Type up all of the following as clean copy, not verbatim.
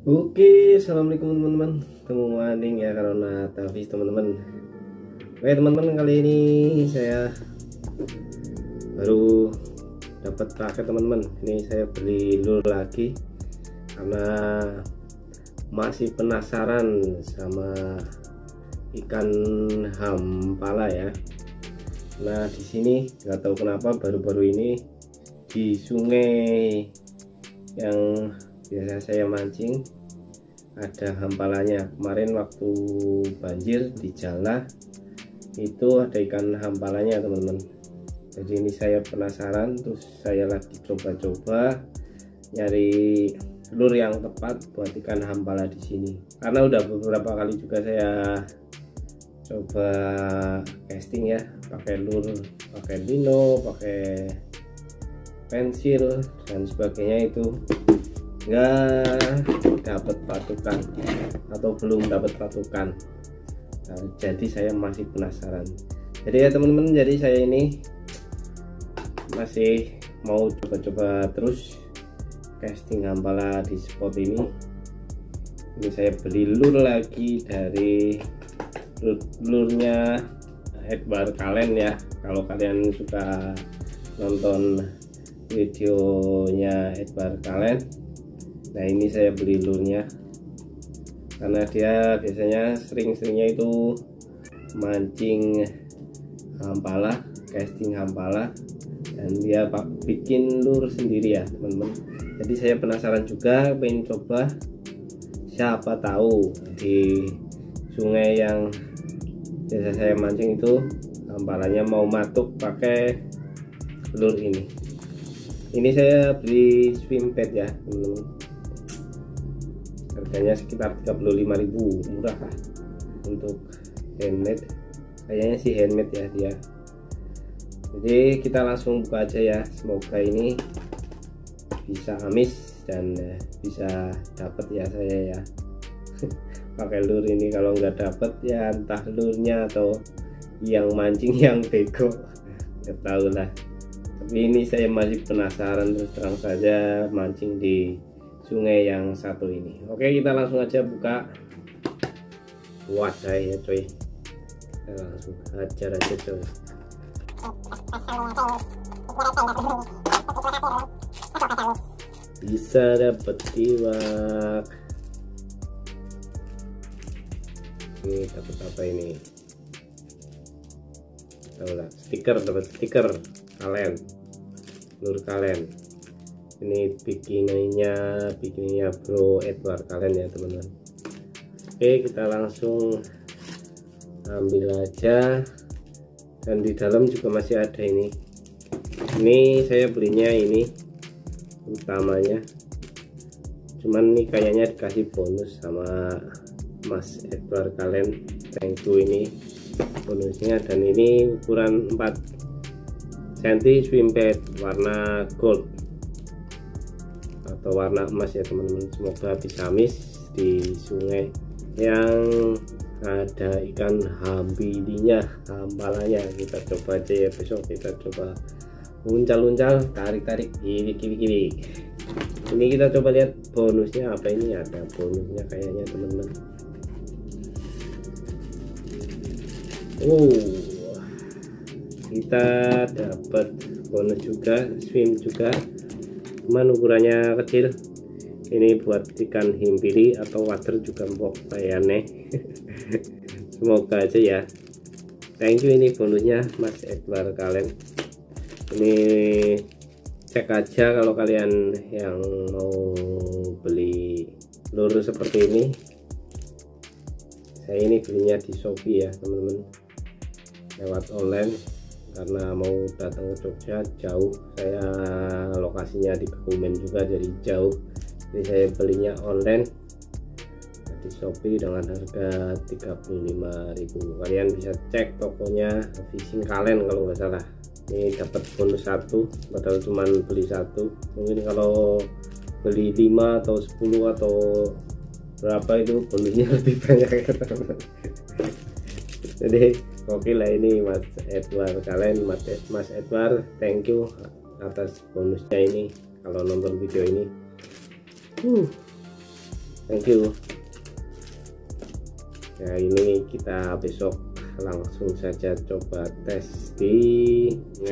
Oke, assalamualaikum teman-teman. Ketemu maning ya karena Tafis teman-teman. Oke teman-teman, kali ini saya baru dapat paket teman-teman. Ini saya beli lure lagi karena masih penasaran sama ikan hampala ya. Nah di sini nggak tahu kenapa baru-baru ini di sungai yang biasa saya mancing ada hampalanya. Kemarin waktu banjir di Jala itu ada ikan hampalanya teman-teman. Jadi ini saya penasaran, terus saya lagi coba-coba nyari lure yang tepat buat ikan hampala di sini. Karena udah beberapa kali juga saya coba casting ya, pakai lure, pakai lino, pakai pensil dan sebagainya, itu nggak dapat patukan atau belum dapat patukan. Nah, jadi saya masih penasaran. Jadi ya teman-teman, jadi saya ini masih mau coba-coba terus casting hampala di spot ini. Ini saya beli lure lagi dari lurnya Edward Cullen ya. Kalau kalian suka nonton videonya Edward Cullen, nah ini saya beli lurnya karena dia biasanya sering-seringnya itu mancing hampala, casting hampala, dan dia bikin lure sendiri ya teman-teman. Jadi saya penasaran juga, pengen coba, siapa tahu di sungai yang biasa saya mancing itu hampalanya mau matuk pakai lure ini. Ini saya beli swim pad ya teman-teman, harganya sekitar 35.000, murah lah untuk handmade. Kayaknya sih handmade ya dia. Jadi kita langsung buka aja ya, semoga ini bisa amis dan bisa dapat ya saya ya. Pakai lure ini, kalau nggak dapat ya entah lurenya atau yang mancing yang bego, nggak tahu lah. Tapi ini saya masih penasaran, terus terang saja mancing di sungai yang satu ini. Oke, kita langsung aja buka wadah ya coy. Kita langsung hajar aja coy. Bisa dapat iwak. Oke, dapat apa ini? Tahu lah, stiker, dapat stiker Cullen, lure Cullen. Ini bikininya Bro Edward Cullen ya teman-teman. Oke, kita langsung ambil aja. Dan di dalam juga masih ada ini. Ini saya belinya ini utamanya, cuman ini kayaknya dikasih bonus sama Mas Edward Cullen. Thank you ini bonusnya. Dan ini ukuran 4 cm swim pad warna gold atau warna emas ya teman-teman. Semoga bisa amis di sungai yang ada ikan hampalanya. Kita coba aja ya, besok kita coba uncal-uncal, tarik-tarik, kiri. Ini kita coba lihat bonusnya apa. Ini ada bonusnya kayaknya teman-teman. Kita dapat bonus juga, swim juga, cuman ukurannya kecil. Ini buat ikan himpiri atau water juga mbok kayaknya. Semoga aja ya. Thank you ini bonusnya Mas Edward Cullen. Ini cek aja kalau kalian yang mau beli lure seperti ini. Saya ini belinya di Shopee ya teman-teman, lewat online, karena mau datang ke Jogja jauh. Saya lokasinya di Kebumen juga, jadi jauh. Jadi saya belinya online di Shopee dengan harga 35.000. Kalian bisa cek tokonya Fishing Cullen kalau nggak salah. Ini dapat bonus 1, padahal cuman beli 1. Mungkin kalau beli 5 atau 10 atau berapa itu bonusnya lebih banyak ya teman-teman. Jadi oke lah ini Mas Edward Cullen. Mas Edward, thank you atas bonusnya ini kalau nonton video ini. thank you ya. Ini kita besok langsung saja coba tes di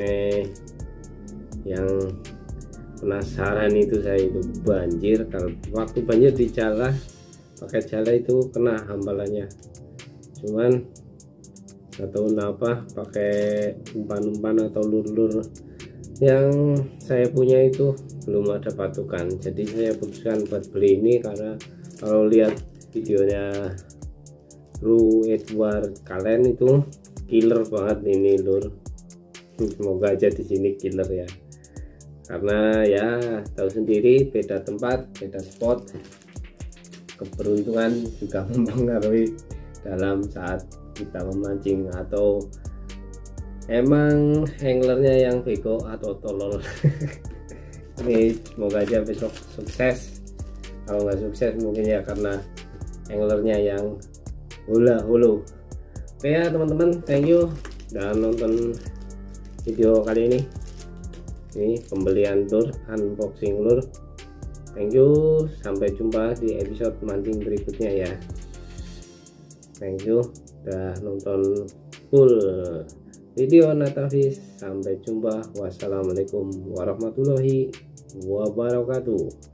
yang penasaran itu saya itu banjir. Kalau waktu banjir di jala, pakai jala itu kena hambalannya, cuman nggak tahu kenapa pakai umpan-umpan atau lur-lur yang saya punya itu belum ada patukan. Jadi saya putuskan buat beli ini karena kalau lihat videonya Bro Edward Cullen itu killer banget ini lur. Semoga aja di sini killer ya, karena ya tahu sendiri beda tempat beda spot, keberuntungan juga mempengaruhi dalam saat kita memancing, atau emang anglernya yang bego atau tolol. Ini semoga aja besok sukses. Kalau nggak sukses mungkin ya karena anglernya yang hula-hulu. Oke ya teman-teman, thank you udah nonton video kali ini. Ini pembelian lure, unboxing lure. Thank you, sampai jumpa di episode mancing berikutnya ya. Thank you udah nonton full video Natafish. Sampai jumpa, wassalamualaikum warahmatullahi wabarakatuh.